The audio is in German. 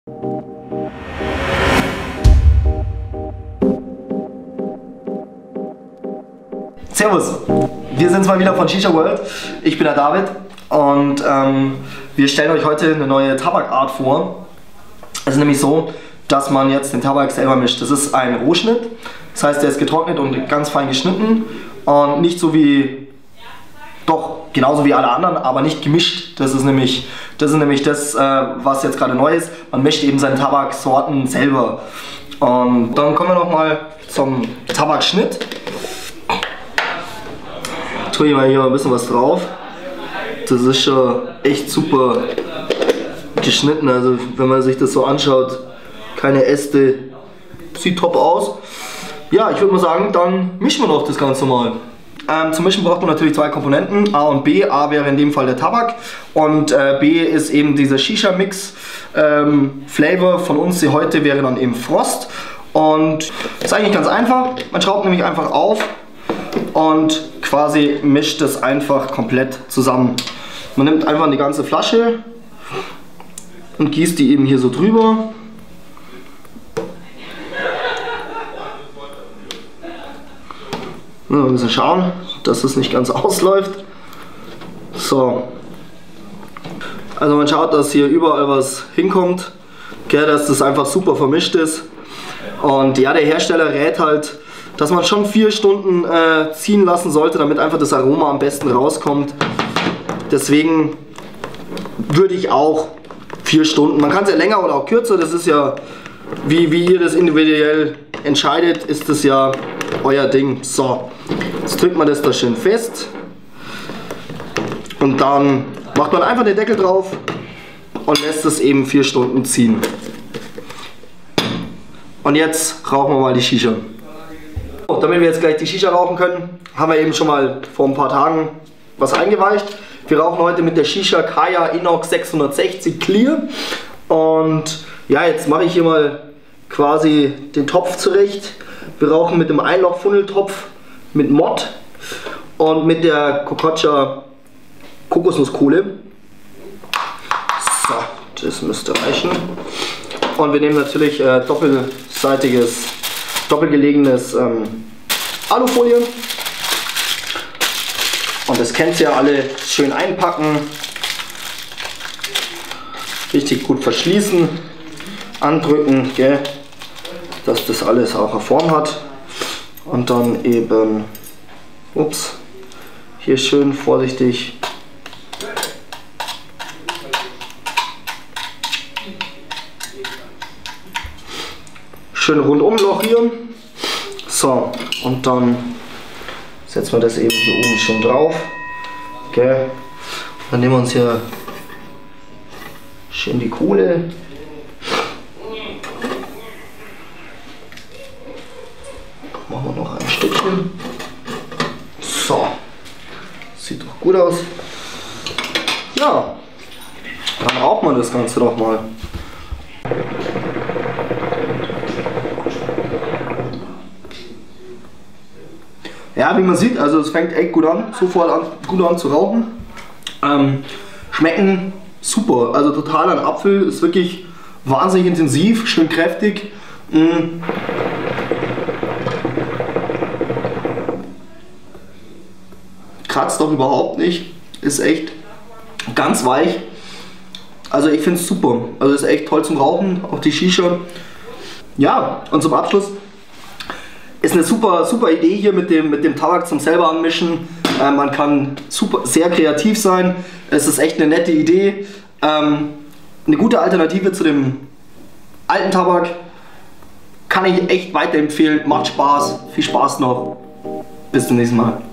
Servus, wir sind mal wieder von Shisha World. Ich bin der David und wir stellen euch heute eine neue Tabakart vor. Es ist nämlich so, dass man jetzt den Tabak selber mischt. Das ist ein Rohschnitt, das heißt, der ist getrocknet und ganz fein geschnitten und nicht so wie, doch genauso wie alle anderen, aber nicht gemischt. Das ist nämlich das, was jetzt gerade neu ist. Man mischt eben seine Tabaksorten selber. Und dann kommen wir nochmal zum Tabakschnitt. Tue ich mal hier ein bisschen was drauf. Das ist schon echt super geschnitten, also wenn man sich das so anschaut, keine Äste, sieht top aus. Ja, ich würde mal sagen, dann mischen wir doch das Ganze mal. Zum Mischen braucht man natürlich zwei Komponenten, A und B. A wäre in dem Fall der Tabak und B ist eben dieser Shisha-Mix. Flavor von uns hier heute wäre dann eben Frost und ist eigentlich ganz einfach. Man schraubt nämlich einfach auf und quasi mischt das einfach komplett zusammen. Man nimmt einfach die ganze Flasche und gießt die eben hier so drüber. Wir müssen schauen, dass es nicht ganz ausläuft. So. Also man schaut, dass hier überall was hinkommt, dass das einfach super vermischt ist. Und ja, der Hersteller rät halt, dass man schon 4 Stunden ziehen lassen sollte, damit einfach das Aroma am besten rauskommt. Deswegen würde ich auch 4 Stunden, man kann es ja länger oder auch kürzer, das ist ja, wie ihr das individuell entscheidet, ist das ja euer Ding. So, jetzt drückt man das da schön fest und dann macht man einfach den Deckel drauf und lässt es eben 4 Stunden ziehen. Und jetzt rauchen wir mal die Shisha. Damit wir jetzt gleich die Shisha rauchen können, haben wir eben schon mal vor ein paar Tagen was eingeweicht. Wir rauchen heute mit der Shisha Kaya Inox 660 Clear. Und ja, jetzt mache ich hier mal quasi den Topf zurecht. Wir rauchen mit dem Einloch-Funneltopf mit Mod und mit der Kokocha Kokosnusskohle. So, das müsste reichen. Und wir nehmen natürlich doppelgelegenes Alufolie. Und das kennt ihr ja alle, schön einpacken, richtig gut verschließen, andrücken, gell, dass das alles auch eine Form hat. Und dann eben, ups, hier schön vorsichtig schön rundum lochieren. So, und dann setzen wir das eben hier oben schon drauf. Okay. Dann nehmen wir uns hier schön die Kohle. Machen wir noch ein Stückchen. So, sieht doch gut aus. Ja, dann raucht man das Ganze doch mal. Ja, wie man sieht, also es fängt echt gut an, gut an zu rauchen. Schmecken super, also total ein Apfel, ist wirklich wahnsinnig intensiv, schön kräftig. Kratzt doch überhaupt nicht, ist echt ganz weich. Also ich finde es super, also ist echt toll zum Rauchen, auch die Shisha. Ja, und zum Abschluss ist eine super Idee hier mit dem Tabak zum selber anmischen. Man kann sehr kreativ sein. Es ist echt eine nette Idee. Eine gute Alternative zu dem alten Tabak. Kann ich echt weiterempfehlen. Macht Spaß. Viel Spaß noch. Bis zum nächsten Mal.